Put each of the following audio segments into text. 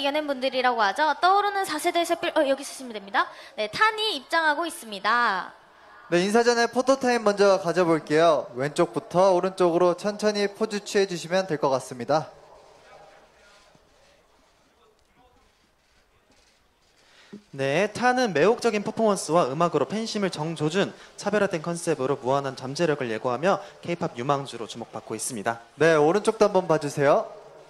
이겨낸 분들이라고 하죠. 떠오르는 4세대 샛별, 여기 쓰시면 됩니다. 네, 탄이 입장하고 있습니다. 네, 인사 전에 포토타임 먼저 가져볼게요. 왼쪽부터 오른쪽으로 천천히 포즈 취해주시면 될 것 같습니다. 네, 타는 매혹적인 퍼포먼스와 음악으로 팬심을 정조준 차별화된 컨셉으로 무한한 잠재력을 예고하며 K-팝 유망주로 주목받고 있습니다. 네, 오른쪽도 한번 봐주세요.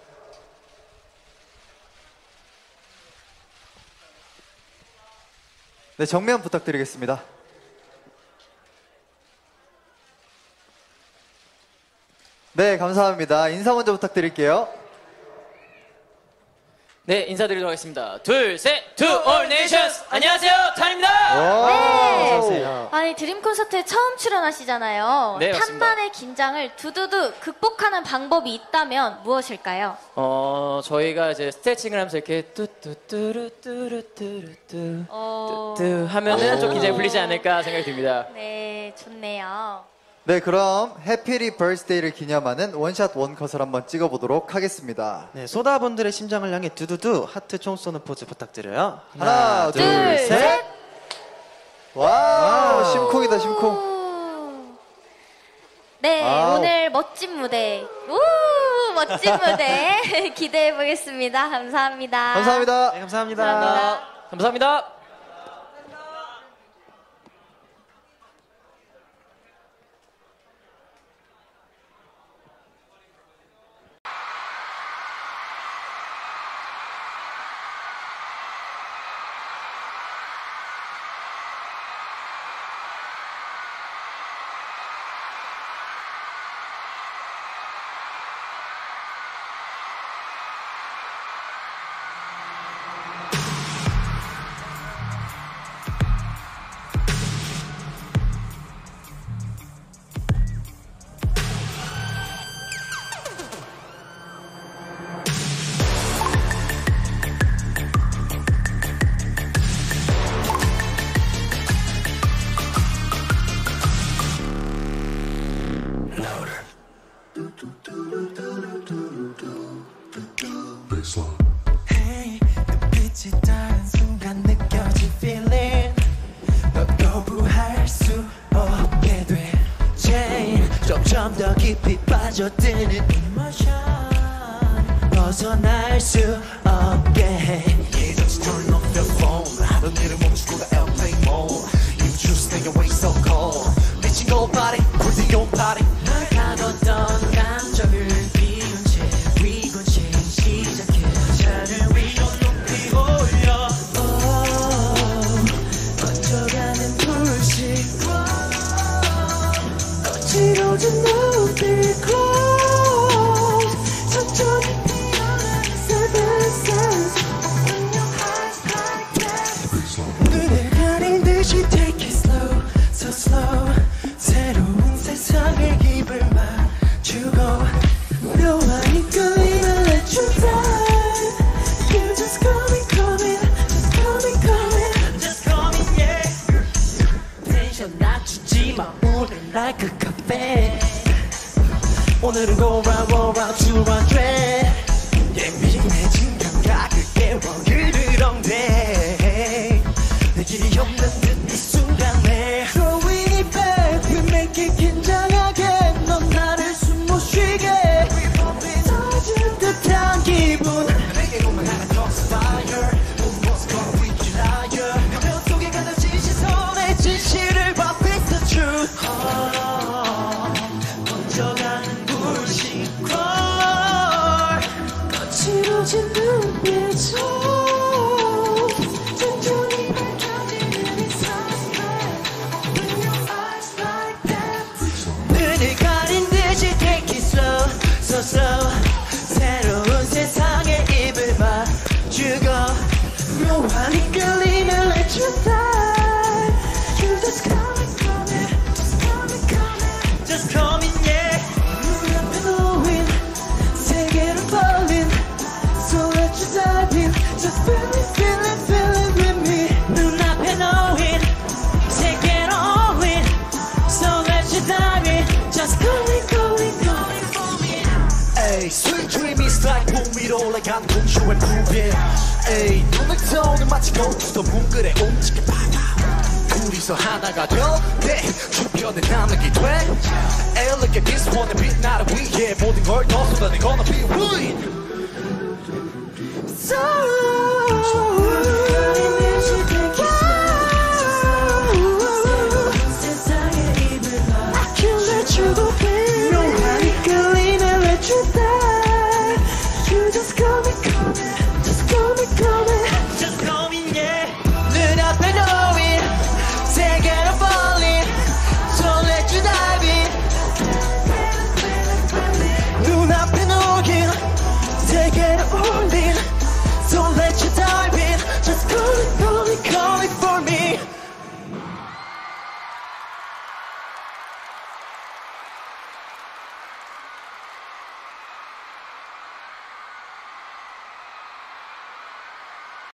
네, 정면 부탁드리겠습니다. 네, 감사합니다. 인사 먼저 부탁드릴게요. 네, 인사드리도록 하겠습니다. 둘, 셋, To All Nations! 안녕하세요, 탄입니다! 네. 어서오세요. 아니, 드림 콘서트에 처음 출연하시잖아요. 네, 맞습니다. 탄만의 긴장을 두두두 극복하는 방법이 있다면 무엇일까요? 저희가 이제 스트레칭을 하면서 이렇게 뚜뚜뚜루뚜루뚜루뚜 어... 뚜 하면은 좀 긴장이 풀리지 않을까 생각이 듭니다. 네, 좋네요. 네, 그럼 해피리 버스데이를 기념하는 원샷 원컷을 한번 찍어보도록 하겠습니다. 네, 소다분들의 심장을 향해 두두두 하트 총 쏘는 포즈 부탁드려요. 하나, 둘, 셋. 와우, 심쿵이다, 심쿵. 네, 와우. 오늘 멋진 무대, 멋진 무대 기대해 보겠습니다. 감사합니다. 감사합니다. 네, 감사합니다. 감사합니다. Hey, 눈빛이 닿은 순간 느껴진 feeling 널 거부할 수 없게 돼 Jane 점점 더 깊이 빠져드는 emotion 벗어날 수 없게 해 Yeah, just turn off the phone 하던 일을 멈추고 가 airplane mode You just stay away so cold 미친 거 party, pretty your party 널 가뒀던 감정을 비운 채 위곤치 시작해 하늘 위로 높이 올려 번져가는 불빛 거칠어진 눈빛 close 천천히 피어나는 seven sense Open your eyes like that 눈을 가린 듯이 take it slow so slow 새로운 세상의 입을 맞추고 묘한 이끌림을 let you die You just coming coming just coming coming just coming yeah 텐션 낮추지 마 오늘 like a cafe 오늘은 go round to 100 예민해진 감각을 깨워 그르렁대 내 길이 없는 듯 이 순간에 Throwing it back we make it 긴장하게 넌 나를 숨 못 쉬게 터질 듯한 기분 내게 오면 하나 더 fire 무엇을 걸어 위기 liar 가면 속에 가득진 시선의 진실을 봐 It's the truth 번져가는 불빛 거칠어진 눈빛 천천히 밝혀지는 이 sunset Open your eyes like that 눈을 가린 듯이 take it slow so slow 새로운 세상에 입을 맞추고 묘한 이끌림을 let you die You just coming coming just coming coming just coming yeah 눈앞에 놓인 세계로 벌린 So let you dive in just 난 공주의 부빈 에이 눈을 떠오는 마치 공주도 뭉그레 움직여 둘이서 하나가 될때 주변에 남에게 돼 Look at this one 빛나를 위해 모든 걸 더 쏟아내 gonna be win So